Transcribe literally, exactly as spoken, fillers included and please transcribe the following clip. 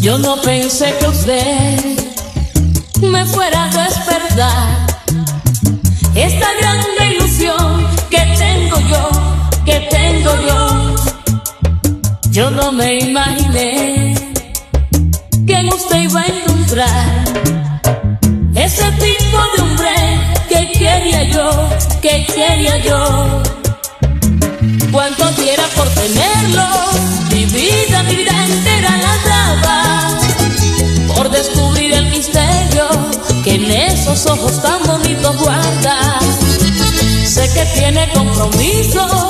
Yo no pensé que usted me fuera a despertar esta grande ilusión que tengo yo, que tengo yo. Yo no me imaginé que en usted iba a encontrar ese tipo de hombre que quería yo, que quería yo. Cuánto diera por tenerlo, mi vida, mi vida entera la daba por descubrir el misterio que en esos ojos tan bonitos guarda. Sé que tiene compromiso